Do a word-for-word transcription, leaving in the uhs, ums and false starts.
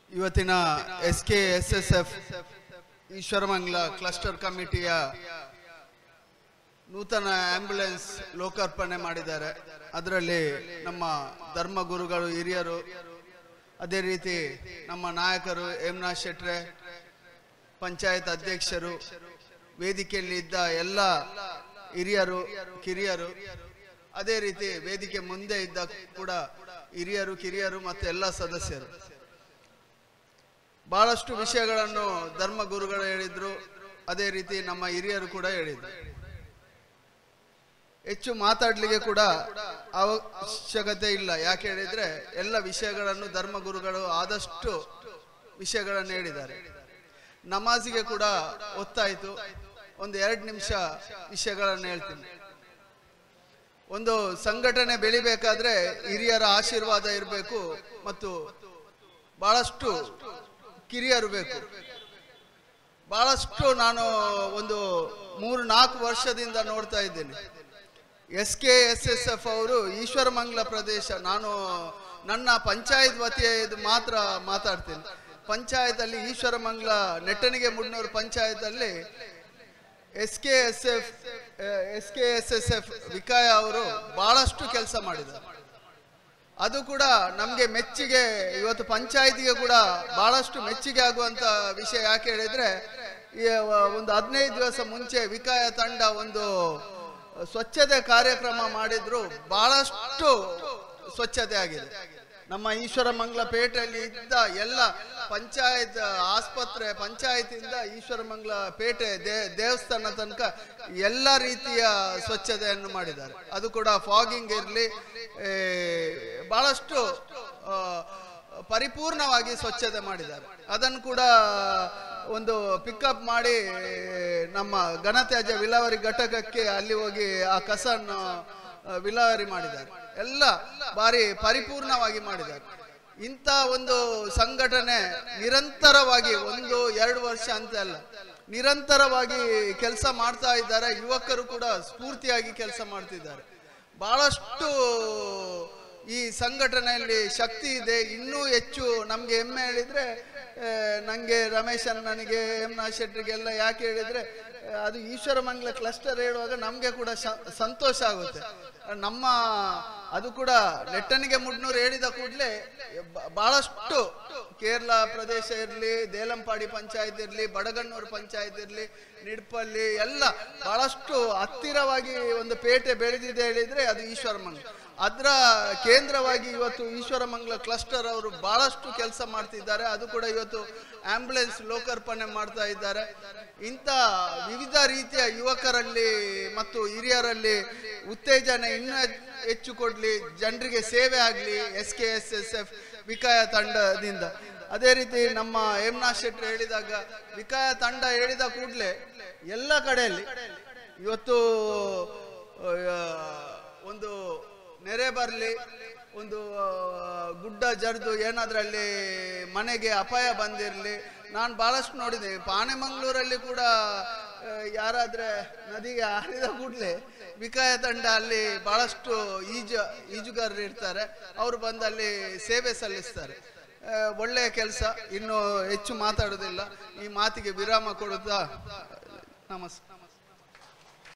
ಇವತ್ತಿನ S K S S F Ishwaramangala cluster ಕಮಿಟಿಯ ನೂತನ ಆಂಬ್ಯುಲೆನ್ಸ್ ಲೋಕಾರ್ಪಣೆ ಮಾಡಿದ್ದಾರೆ. ಅದರಲ್ಲಿ ನಮ್ಮ ಧರ್ಮ ಗುರುಗಳು ಹಿರಿಯರು, ಅದೇ ರೀತಿ ನಮ್ಮ ನಾಯಕರು ಹೇಮನಾಥ್ ಶೆಟ್ರೆ, ಪಂಚಾಯತ್ ಅಧ್ಯಕ್ಷರು, ವೇದಿಕೆಯಲ್ಲಿ ಇದ್ದ ಎಲ್ಲ ಹಿರಿಯರು ಕಿರಿಯರು, ಅದೇ ರೀತಿ ವೇದಿಕೆ ಮುಂದೆ ಇದ್ದ ಕೂಡ ಹಿರಿಯರು ಕಿರಿಯರು ಮತ್ತು ಎಲ್ಲ ಸದಸ್ಯರು. ಬಹಳಷ್ಟು ವಿಷಯಗಳನ್ನು ಧರ್ಮ ಗುರುಗಳು ಹೇಳಿದ್ರು, ಅದೇ ರೀತಿ ನಮ್ಮ ಹಿರಿಯರು ಕೂಡ ಹೇಳಿದ್ರು. ಹೆಚ್ಚು ಮಾತಾಡ್ಲಿಕ್ಕೆ ಕೂಡ ಅವಶ್ಯಕತೆ ಇಲ್ಲ. ಯಾಕೆ ಹೇಳಿದ್ರೆ ಎಲ್ಲ ವಿಷಯಗಳನ್ನು ಧರ್ಮ ಗುರುಗಳು ಆದಷ್ಟು ವಿಷಯಗಳನ್ನು ಹೇಳಿದ್ದಾರೆ. ನಮಾಜಿಗೆ ಕೂಡ ಒತ್ತಾಯಿತು. ಒಂದು ಎರಡು ನಿಮಿಷ ವಿಷಯಗಳನ್ನು ಹೇಳ್ತೀನಿ. ಒಂದು ಸಂಘಟನೆ ಬೆಳಿಬೇಕಾದ್ರೆ ಹಿರಿಯರ ಆಶೀರ್ವಾದ ಇರಬೇಕು ಮತ್ತು ಬಹಳಷ್ಟು ಕಿರಿಯರು ಬೇಕು. ಬಹಳಷ್ಟು ನಾನು ಒಂದು ಮೂರು ನಾಲ್ಕು ವರ್ಷದಿಂದ ನೋಡ್ತಾ ಇದ್ದೇನೆ. S K S S F ಅವರು ಈಶ್ವರಮಂಗಲ ಪ್ರದೇಶ, ನಾನು ನನ್ನ ಪಂಚಾಯತ್ ವತಿಯದು ಮಾತ್ರ ಮಾತಾಡ್ತೇನೆ. ಪಂಚಾಯತ್ ಅಲ್ಲಿ ಈಶ್ವರಮಂಗಲ ನೆಟ್ಟಣಿಗೆ ಮುಡ್ನೂರು ಪಂಚಾಯತ್ ಅಲ್ಲಿ S K S F S K S S F ವಿಕಾಯ ಅವರು ಬಹಳಷ್ಟು ಕೆಲಸ ಮಾಡಿದ್ದಾರೆ. ಅದು ಕೂಡ ನಮಗೆ ಮೆಚ್ಚುಗೆ. ಇವತ್ತು ಪಂಚಾಯತಿಗೆ ಕೂಡ ಬಹಳಷ್ಟು ಮೆಚ್ಚುಗೆ ಆಗುವಂತ ವಿಷಯ. ಯಾಕೆ ಹೇಳಿದ್ರೆ ಒಂದು ಹದಿನೈದು ದಿವಸ ಮುಂಚೆ ವಿಕಾಯ ತಂಡ ಒಂದು ಸ್ವಚ್ಛತೆ ಕಾರ್ಯಕ್ರಮ ಮಾಡಿದ್ರು. ಬಹಳಷ್ಟು ಸ್ವಚ್ಛತೆ ಆಗಿದೆ. ನಮ್ಮ ಈಶ್ವರಮಂಗಲ ಪೇಟೆಯಲ್ಲಿ ಇದ್ದ ಎಲ್ಲ ಪಂಚಾಯತ್ ಆಸ್ಪತ್ರೆ, ಪಂಚಾಯತಿಂದ ಈಶ್ವರಮಂಗಲ ಪೇಟೆ ದೇ ದೇವಸ್ಥಾನ ತನಕ ಎಲ್ಲ ರೀತಿಯ ಸ್ವಚ್ಛತೆಯನ್ನು ಮಾಡಿದ್ದಾರೆ. ಅದು ಕೂಡ ಫಾಗಿಂಗ್ ಇರಲಿ, ಬಹಳಷ್ಟು ಪರಿಪೂರ್ಣವಾಗಿ ಸ್ವಚ್ಛತೆ ಮಾಡಿದ್ದಾರೆ. ಅದನ್ನು ಕೂಡ ಒಂದು ಪಿಕಪ್ ಮಾಡಿ ನಮ್ಮ ಘನತ್ಯಾಜ್ಯ ವಿಲೇವಾರಿ ಘಟಕಕ್ಕೆ ಅಲ್ಲಿ ಹೋಗಿ ಆ ಕಸನ್ನು ವಿಲೇವಾರಿ ಮಾಡಿದ್ದಾರೆ. ಎಲ್ಲ ಬಾರಿ ಪರಿಪೂರ್ಣವಾಗಿ ಮಾಡಿದ್ದಾರೆ. ಇಂಥ ಒಂದು ಸಂಘಟನೆ ನಿರಂತರವಾಗಿ ಒಂದು ಎರಡು ವರ್ಷ ಅಂತ ಅಲ್ಲ, ನಿರಂತರವಾಗಿ ಕೆಲಸ ಮಾಡ್ತಾ ಇದ್ದಾರೆ. ಯುವಕರು ಕೂಡ ಸ್ಫೂರ್ತಿಯಾಗಿ ಕೆಲಸ ಮಾಡ್ತಿದ್ದಾರೆ. ಬಹಳಷ್ಟು ಈ ಸಂಘಟನೆಯಲ್ಲಿ ಶಕ್ತಿ ಇದೆ. ಇನ್ನೂ ಹೆಚ್ಚು ನಮ್ಗೆ ಹೆಮ್ಮೆ ಹೇಳಿದ್ರೆ, ನಂಗೆ ರಮೇಶ್ ಅಣ್ಣನಿಗೆ, ಹೇಮನಾಥ್ ಶೆಟ್ರಿಗೆಲ್ಲ ಯಾಕೆ ಹೇಳಿದ್ರೆ ಅದು ಈಶ್ವರಮಂಗಲ ಕ್ಲಸ್ಟರ್ ಹೇಳುವಾಗ ನಮ್ಗೆ ಕೂಡ ಸಂತೋಷ ಆಗುತ್ತೆ. ನಮ್ಮ ಅದು ಕೂಡ ನೆಟ್ಟಣಿಗೆ ಮುಡ್ನೂರು ಹೇಳಿದ ಕೂಡಲೇ ಬಹಳಷ್ಟು ಕೇರಳ ಪ್ರದೇಶ ಇರಲಿ, ದೇಲಂಪಾಡಿ ಪಂಚಾಯತ್ ಇರಲಿ, ಬಡಗಣ್ಣೂರು ಪಂಚಾಯತ್ ಇರಲಿ, ನಿಡ್ಪಲ್ಲಿ ಎಲ್ಲ ಬಹಳಷ್ಟು ಹತ್ತಿರವಾಗಿ ಒಂದು ಪೇಟೆ ಬೆಳೆದಿದೆ ಹೇಳಿದ್ರೆ ಅದು ಈಶ್ವರಮಂಗಲ. ಅದರ ಕೇಂದ್ರವಾಗಿ ಇವತ್ತು ಈಶ್ವರಮಂಗಲ ಕ್ಲಸ್ಟರ್ ಅವರು ಬಹಳಷ್ಟು ಕೆಲಸ ಮಾಡ್ತಿದ್ದಾರೆ. ಅದು ಕೂಡ ಇವತ್ತು ಆಂಬ್ಯುಲೆನ್ಸ್ ಲೋಕಾರ್ಪಣೆ ಮಾಡ್ತಾ ಇದ್ದಾರೆ. ಇಂಥ ವಿವಿಧ ರೀತಿಯ ಯುವಕರಲ್ಲಿ ಮತ್ತು ಹಿರಿಯರಲ್ಲಿ ಉತ್ತೇಜನ ಇನ್ನೂ ಹೆಚ್ಚು ಕೊಡ್ಲಿ, ಜನರಿಗೆ ಸೇವೆ ಆಗಲಿ S K S S F Vikhaya ತಂಡದಿಂದ. ಅದೇ ರೀತಿ ನಮ್ಮ ಹೇಮನಾಥ್ ಶೆಟ್ಟಿ ಹೇಳಿದಾಗ ವಿಕಾಯ ತಂಡ ಹೇಳಿದ ಕೂಡಲೇ ಎಲ್ಲ ಕಡೆಯಲ್ಲಿ ಇವತ್ತು ಒಂದು ನೆರೆ ಬರಲಿ, ಒಂದು ಗುಡ್ಡ ಜರಿದು ಏನಾದ್ರಲ್ಲಿ ಮನೆಗೆ ಅಪಾಯ ಬಂದಿರಲಿ, ನಾನು ಬಹಳಷ್ಟು ನೋಡಿದೆ. ಪಾಣೆಮಂಗ್ಳೂರಲ್ಲಿ ಕೂಡ ಯಾರಾದ್ರೆ ನದಿಗೆ ಹಾರಿದ ಕೂಡಲೇ ವಿಕಾಯ ತಂಡ ಅಲ್ಲಿ ಬಹಳಷ್ಟು ಈಜು ಈಜುಗಾರರು ಇರ್ತಾರೆ, ಅವರು ಬಂದು ಅಲ್ಲಿ ಸೇವೆ ಸಲ್ಲಿಸ್ತಾರೆ. ಒಳ್ಳೆಯ ಕೆಲಸ. ಇನ್ನು ಹೆಚ್ಚು ಮಾತಾಡೋದಿಲ್ಲ, ಈ ಮಾತಿಗೆ ವಿರಾಮ ಕೊಡುತ್ತಾ ನಮಸ್ಕಾರ.